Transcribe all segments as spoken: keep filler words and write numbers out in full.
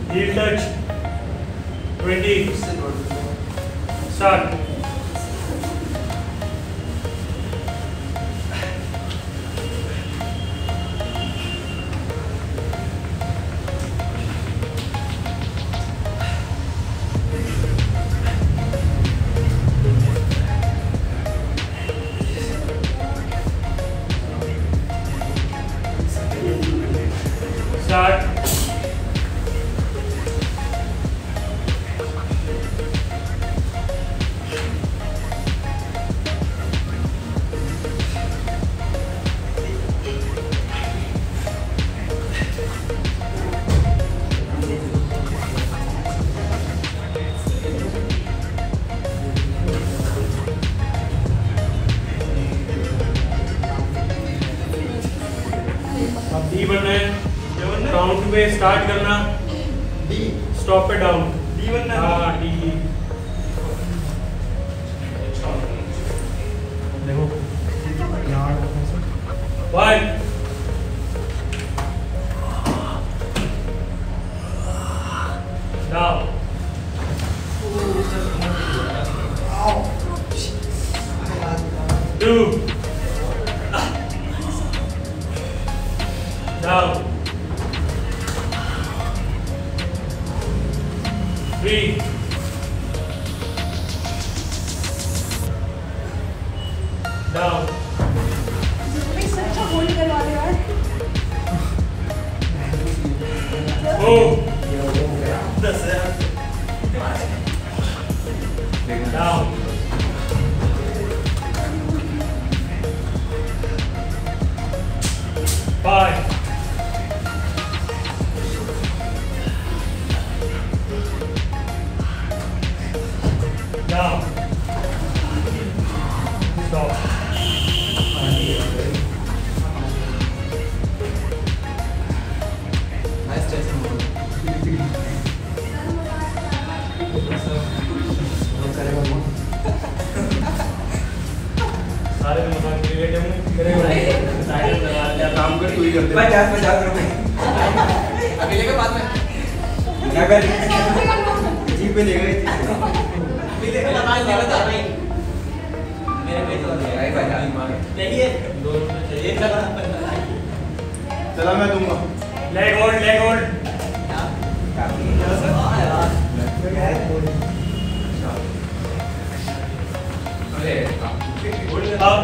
heel touch. twenty. Start. Start. अब D बनना है, काउंट पे स्टार्ट करना, डी स्टॉप पे डाउन, डी बनना है। हाँ डी देखो one down two down, three, down, four, down, five, down, stop, nice testimony. सारे मजाक क्रिएटिव करेगा साइड लगा लिया, काम कर तू ही कर दे। पचास पचास रुपए अकेले के बाद में क्या कर जी पे ले गए अकेले का लगा ले बता भाई मेरे पे तो भाई भाई चाहिए दो रुपए चाहिए चला चला मैं दूंगा। लेग होल्ड लेग होल्ड काफी अरे up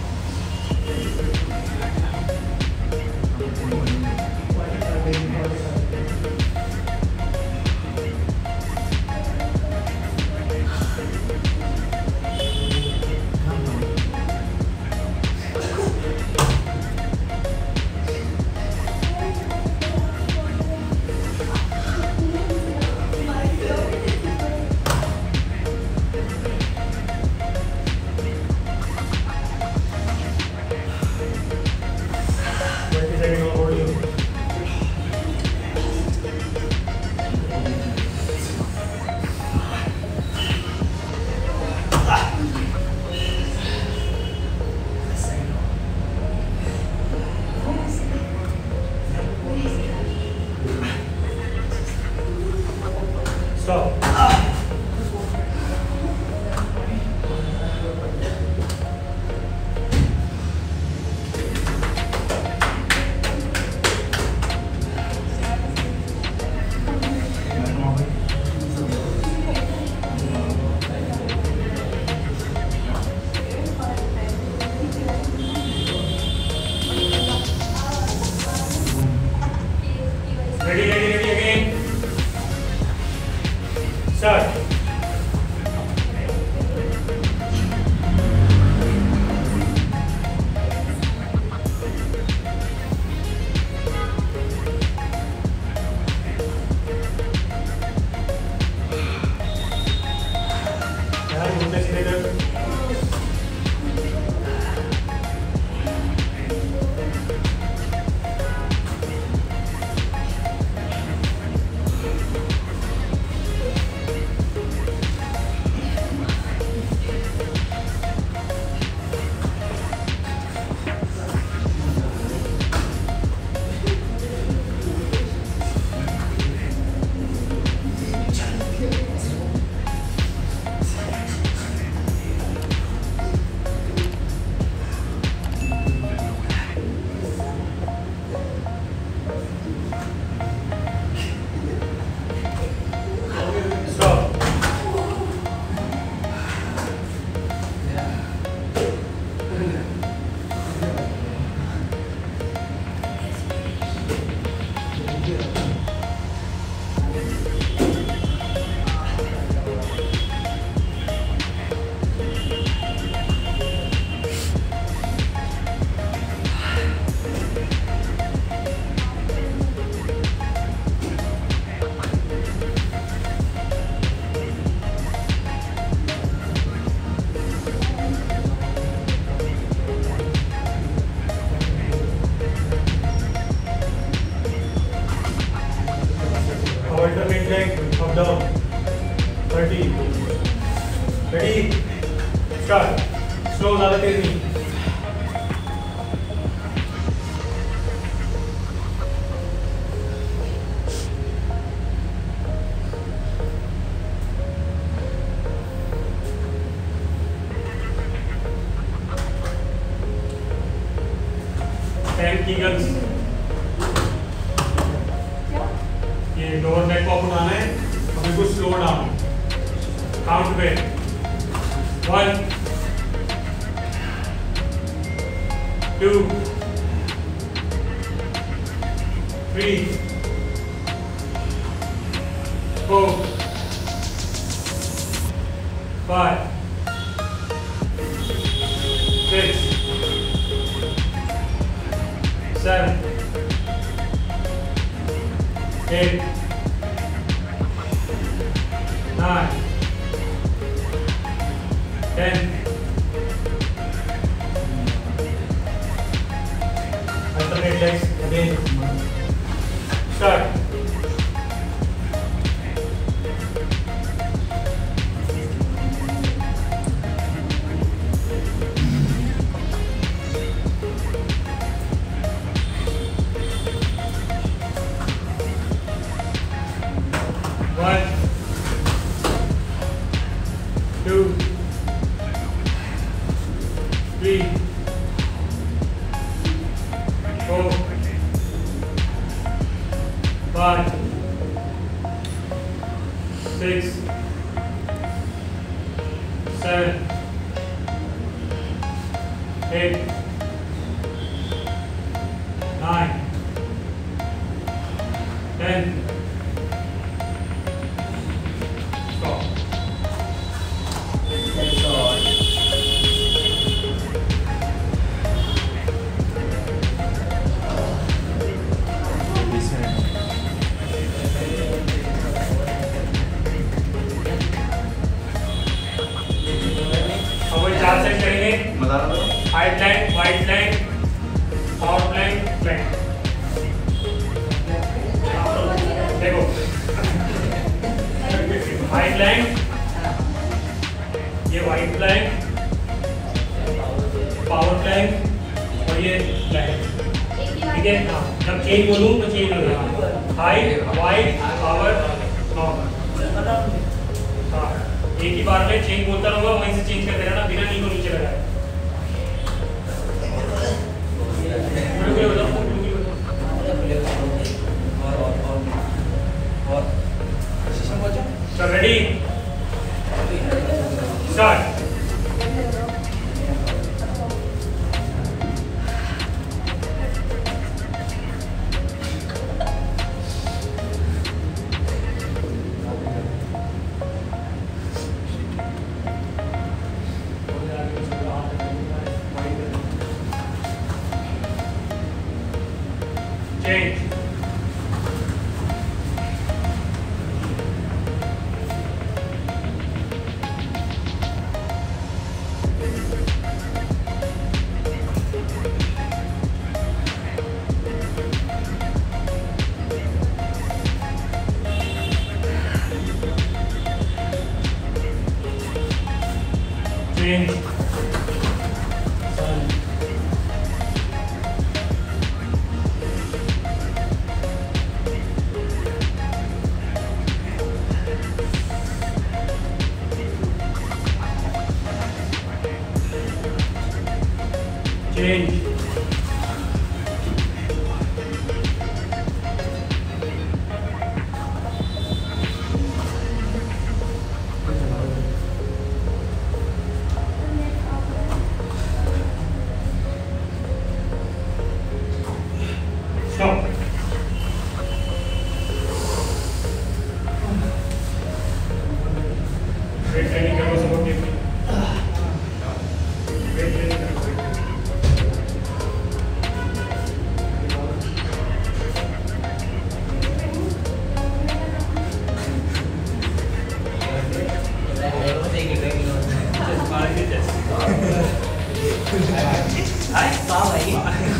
stop. Ready, ready, ready again. Start. यार घूमने सीधे कर। alternate leg, up down. thirty. Ready? Start. Slow, ज़्यादा तेज नहीं. ten Kegels. ये लोअर बैक को उठाना है. अभी कुछ स्लो डाउन. काउंट पे. One, two, three, four, five, six, seven, eight, nine, ten. Alternate legs again. Start. One, two, three, four, five, six, seven, eight, nine, ten. Stop. That's all. अब वही चार set करेंगे. बता रहा था. High plank, wide plank, power plank, plank. देखो. High plank, ये wide plank, power plank और ये प्लैंक. ठीक है. हाँ, जब चेंज बोलूँ तो चेंज हो जाएगा. High, wide, power, normal. हाँ, एक ही बार में चेंज बोलता रहूँगा, वहीं से चेंज करते रहना बिना नी को नीचे लगाए. So ready? Start. Change. Change. Change. Stop. Weight training करो सब लोग. Weight training करो.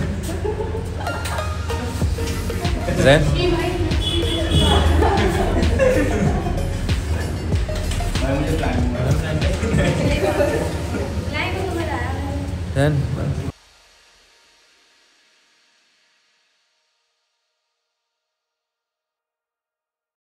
Then then